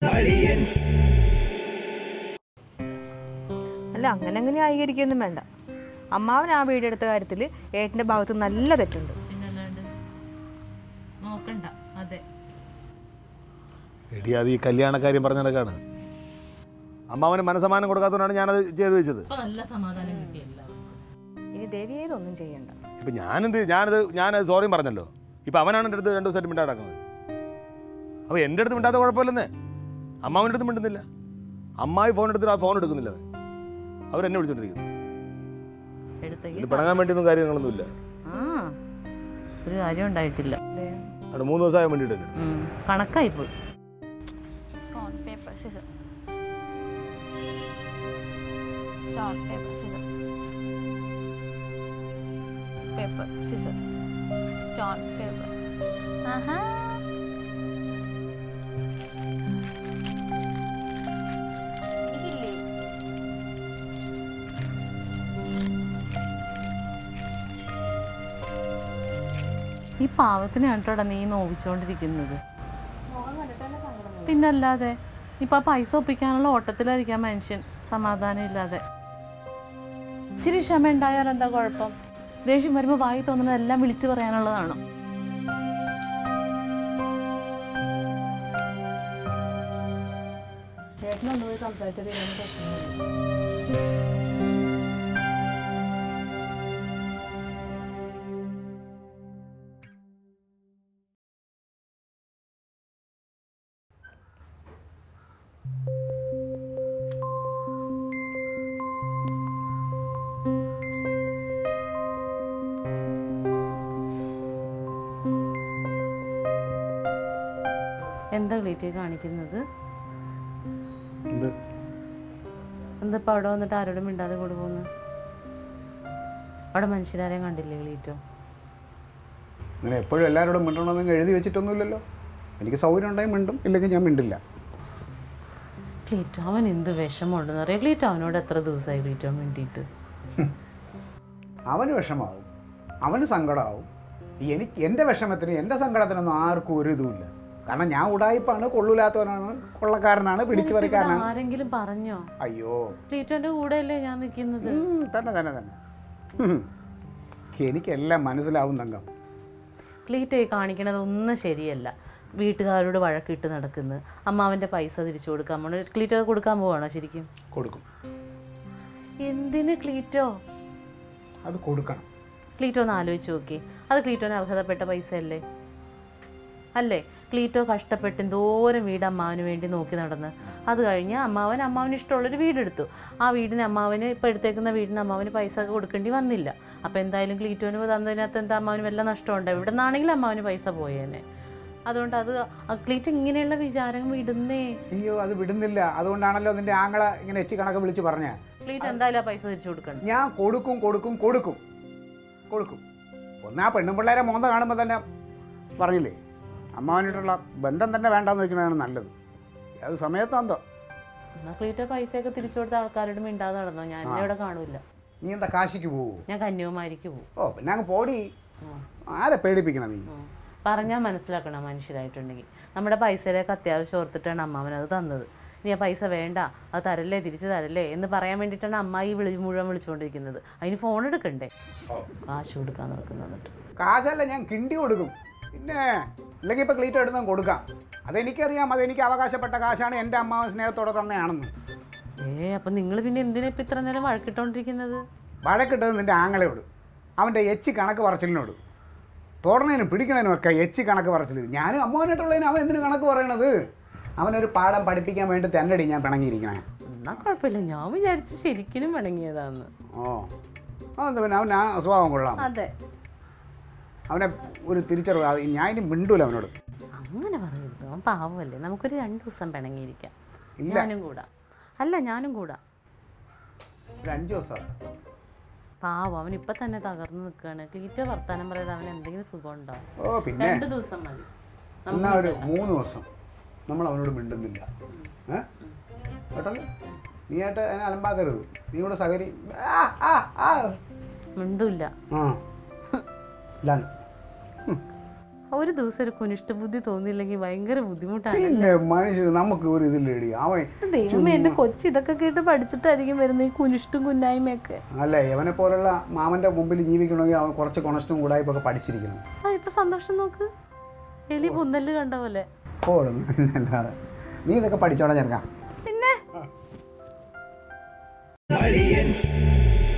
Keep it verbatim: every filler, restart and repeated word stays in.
Aliyans. അല്ല അങ്ങനെ അങ്ങനെ ആയിരിക്കൊന്നും വേണ്ട. അമ്മാവൻ ആ വീടെടുത്ത കാര്യത്തിൽ ഏട്ടന്റെ ഭാഗത്ത് നല്ല തെറ്റുണ്ട്. പിന്നല്ലാണ്ട് നോക്കണ്ട. അതെ എടി അത് ഈ കല്യാണക്കാര്യം പറഞ്ഞ നടക്കാണ്. അമ്മാവന് മനസ്സമാനം കൊടുക്കാത്തതുകൊണ്ടാണ് ഞാനത് ചെയ്തു വെച്ചത്. നല്ല സമാധാനം കിട്ടിയല്ല. ഇനി ദേവിയേതൊന്നും ചെയ്യണ്ട. ഇപ്പം ഞാനെന്ത് ഞാനത് ഞാനത് സോറിയും പറഞ്ഞല്ലോ. ഇപ്പം അവനാണ് എൻ്റെ അടുത്ത് രണ്ട് ദിവസമായിട്ട് മിണ്ടാ നടക്കുന്നത്. അപ്പോൾ എൻ്റെ അടുത്ത് മിണ്ടാത്ത കുഴപ്പമില്ലെന്നേ. അമ്മാവൻ്റെ അടുത്ത് മിണ്ടുന്നില്ല. അമ്മായി ഫോൺ എടുത്തിട്ട് ആ ഫോൺ എടുക്കുന്നില്ല. അവരെന്നെ വിളിച്ചോണ്ടിരിക്കുന്നു. പിണങ്ങാൻ വേണ്ടിയൊന്നും കാര്യങ്ങളൊന്നുമില്ല. ഒരു കാര്യം ഉണ്ടായിട്ടില്ല. അവിടെ മൂന്ന് ദിവസമായ വേണ്ടിയിട്ട് കണക്കായി പോയി. Paper, scissors. Stone, paper, scissors. Aha. ഈ പാവത്തിനാണ് കേട്ടോ നീ നോവിച്ചോണ്ടിരിക്കുന്നത്. പിന്നല്ലാതെ ഇപ്പൊ ആ പൈസ ഒപ്പിക്കാനുള്ള ഓട്ടത്തിലായിരിക്കാം മനുഷ്യൻ, സമാധാനം ഇല്ലാതെ. ഇച്ചിരി ക്ഷമ ഉണ്ടായാൽ എന്താ കുഴപ്പം? ദേഷ്യം വരുമ്പോൾ വായി തോന്നുന്നത് എല്ലാം വിളിച്ചു പറയാനുള്ളതാണ്. എന്താ ക്ലീറ്റി കാണിക്കുന്നത്? എന്താ ഇപ്പം അവിടെ വന്നിട്ട് ആരോടും മിണ്ടാതെ കൂടെ പോകുന്നു? അവിടെ മനുഷ്യരാരെയും കണ്ടില്ലേ ക്ലീറ്റോ? അങ്ങനെ എപ്പോഴും എല്ലാവരോടും മിണ്ടണമെന്ന് എഴുതി വെച്ചിട്ടൊന്നുമില്ലല്ലോ. എനിക്ക് സൗകര്യം ഉണ്ടെങ്കിൽ മിണ്ടും, ഇല്ലെങ്കിൽ ഞാൻ മിണ്ടില്ല. ക്ലീറ്റോ അവൻ എന്ത് വിഷമമുണ്ടെന്ന് അറിയാം. ക്ലീറ്റോ അവനോട് എത്ര ദിവസമായി ക്ലീറ്റോ മിണ്ടിയിട്ട്? അവന് വിഷമാവും, അവന് സങ്കടമാവും. എനിക്ക് എൻ്റെ വിഷമത്തിന് എൻ്റെ സങ്കടത്തിനൊന്നും ആർക്കും ഒരു ഇതുമില്ല. കാരണം ഞാൻ ഉടായിപ്പാണ്, കൊള്ളൂലാത്തവനാണ്, കൊള്ളക്കാരനാണ്, പിടിച്ചു പറിക്കാരനാണ്. ആരെങ്കിലും പറഞ്ഞോ? അയ്യോ, ക്ലീറ്റോന്റെ കൂടെ അല്ലേ ഞാൻ നിൽക്കുന്നത്. തന്നെ തന്നെ തന്നെ എനിക്കെല്ലാം മനസ്സിലാവും തങ്കം. ക്ലീറ്റോ കാണിക്കണത് ഒന്നും ശരിയല്ല. വീട്ടുകാരോട് വഴക്കിട്ട് നടക്കുന്നു. അമ്മാവൻ്റെ പൈസ തിരിച്ചു കൊടുക്കാൻ പോണ ക്ലീറ്റോ കൊടുക്കാൻ പോവാണോ? ശരിക്കും കൊടുക്കും. എന്തിന് ക്ലീറ്റോ? അത് കൊടുക്കണം. ക്ലീറ്റോ ഒന്ന് ആലോചിച്ച് നോക്കി. അത് ക്ലീറ്റോന് അർഹതപ്പെട്ട പൈസ അല്ലേ? അല്ലേ? ക്ലീറ്റോ കഷ്ടപ്പെട്ട് എന്തോരം വീട് അമ്മാവന് വേണ്ടി നോക്കി നടന്ന് അത് കഴിഞ്ഞ് അമ്മാവൻ അമ്മാവന് ഇഷ്ടമുള്ളൊരു വീടെടുത്തു. ആ വീടിന് അമ്മാവന് ഇപ്പോൾ എടുത്തേക്കുന്ന വീടിന് അമ്മാവന് പൈസ ഒക്കെ കൊടുക്കേണ്ടി വന്നില്ല. അപ്പോൾ എന്തായാലും ക്ലീറ്റോന് തന്നതിനകത്ത് എന്താ അമ്മാവന് വല്ല നഷ്ടമുണ്ടോ? ഇവിടെ നിന്നാണെങ്കിലും അമ്മാവന് പൈസ പോയേനെ. അതുകൊണ്ട് അത് ക്ലീറ്റോ ഇങ്ങനെയുള്ള വിചാരം വിടുന്നേ. അയ്യോ, അത് വിടുന്നില്ല. അതുകൊണ്ടാണല്ലോ നിന്റെ ആങ്ങളെ ഇങ്ങനെ എച്ചി കണക്ക് വിളിച്ച് പറഞ്ഞ. ക്ലീറ്റോ എന്തായാലും ആ പൈസ തിരിച്ചു കൊടുക്കണം. ഞാൻ കൊടുക്കും കൊടുക്കും കൊടുക്കും കൊടുക്കും. ഒന്നാ പെണ്ണും പിള്ളേരെ മോന്ത കാണുമ്പോൾ തന്നെ പറഞ്ഞില്ലേ, അമ്മാവനായിട്ടുള്ള ബന്ധം തന്നെ വേണ്ടാന്ന് വെക്കുന്നതാണ് നല്ലത്. അത് സമയത്താന്തോ എന്നാൽ ക്ലീറ്റോ പൈസയൊക്കെ തിരിച്ചു കൊടുത്ത ആൾക്കാരോട് മിണ്ടാതെ നടന്നോ? ഞാൻ ഇവിടെ കാണൂല. നീ എന്താ കാശിക്ക് പോവോ? ഞാൻ കന്യാകുമാരിക്ക് പോകും. ഓ, പിന്നെ അങ്ങ് പോടി. ആരെ പേടിപ്പിക്കണം നീ? പറഞ്ഞാൽ മനസ്സിലാക്കണം മനുഷ്യരായിട്ടുണ്ടെങ്കിൽ. നമ്മുടെ പൈസയിലേക്ക് അത്യാവശ്യം ഓർത്തിട്ടാണ് അമ്മാവൻ അത് തന്നത്. നീ ആ പൈസ വേണ്ട, അത് തരല്ലേ, തിരിച്ച് തരല്ലേ എന്ന് പറയാൻ വേണ്ടിയിട്ടാണ് അമ്മായി വിളി മുഴുവൻ വിളിച്ചുകൊണ്ടിരിക്കുന്നത്. അതിന് ഫോൺ എടുക്കണ്ടേ? കാശ് കൊടുക്കാൻ നോക്കുന്നത്. കാശല്ല, ഞാൻ കിണ്ടി കൊടുക്കും. പിന്നെ ഇല്ലെങ്കിൽ ഇപ്പോൾ ക്ലീറ്റോ എടുത്ത് കൊടുക്കാം. അതെനിക്കറിയാം, അതെനിക്ക് അവകാശപ്പെട്ട കാശാണ്, എൻ്റെ അമ്മാവൻ സ്നേഹത്തോടെ തന്നെയാണെന്ന്. ഏ അപ്പം നിങ്ങൾ പിന്നെ എന്തിനാ ഇപ്പം ഇത്ര നേരം വഴക്കിട്ടോണ്ടിരിക്കുന്നത്? വഴക്കിട്ടത് നിൻ്റെ ആങ്ങളയോട്, അവൻ്റെ എച്ചി കണക്ക് പറച്ചിലിനോട്. തോടണേനും പിടിക്കണേനും ഒക്കെ എച്ചി കണക്ക് പറച്ചിൽ. ഞാനും അമ്മാവനായിട്ടുള്ളതിന് അവൻ എന്തിനു കണക്ക് പറയണത്? അവനൊരു പാഠം പഠിപ്പിക്കാൻ വേണ്ടി തന്നെടി ഞാൻ പിണങ്ങിയിരിക്കണേ. എന്നാൽ കുഴപ്പമില്ല, ഞാൻ വിചാരിച്ച് ശരിക്കും പിണങ്ങിയതാന്ന്. ഓ, അതെന്താ പിന്നെ അവൻ ആ സ്വഭാവം കൊള്ളാം. അതെ, അവനെ ഒരു തിരിച്ചറിവ്. ഞാൻ ഇനി മിണ്ടൂല അവനോട്. അങ്ങനെ പറയരുത്, അവൻ പാവമല്ലേ. നമുക്കൊരു രണ്ട് ദിവസം പിണങ്ങിയിരിക്കാം. ഇല്ല, ഞാനും കൂടാ. അല്ല ഞാനും കൂടാ. ഒരു അഞ്ച് ദിവസം. പാവം, അവൻ ഇപ്പം തന്നെ തകർന്ന് നിൽക്കുകയാണ്. ക്ലീറ്റോ വർത്താനം പറയാതെ അവൻ എന്തെങ്കിലും സുഖം ഉണ്ടാവും. ഓ, പിന്നെ രണ്ട് ദിവസം മതി. എന്നാ ഒരു മൂന്ന് ദിവസം നമ്മൾ അവനോട് മിണ്ടുന്നില്ല. ഏ കേട്ടല്ലോ, നീ ആയിട്ട് അതിനെ അലമ്പാക്കരുത്. നീ ഇവിടെ സഹകരി മിണ്ടൂല്ല. ആ ഒരു ദിവസം ഒരു കുനിഷ്ട ബുദ്ധി തോന്നിയില്ലെങ്കിൽ ഭയങ്കര ബുദ്ധിമുട്ടാണ്. പിന്നെ മനുഷ്യർ നമുക്ക് ഒരു ഇതില്ലേടി അവൻ ദൈവമേ, എന്റെ കൊച്ചി ഇതൊക്കെ കേട്ട് പഠിച്ചിട്ടായിരിക്കും വരുന്നത് ഈ കുനിഷ്ടും കുന്നായ്മയൊക്കെ. അല്ല ഇവനെ പോലുള്ള മാമന്റെ മുമ്പിൽ ജീവിക്കണമെങ്കിൽ അവൻ കുറച്ച് കൊണസ്റ്റും കൂടായ്പൊക്കെ പഠിച്ചിരിക്കണം. ആ ഇപ്പൊ സന്തോഷം നോക്ക്, എലി പുന്നല് കണ്ട പോലെ. ഓടുന്നു അല്ലാതെ നീ ഇതൊക്കെ പഠിച്ചോടാ ചേർക്കാം. പിന്നെ Aliyans.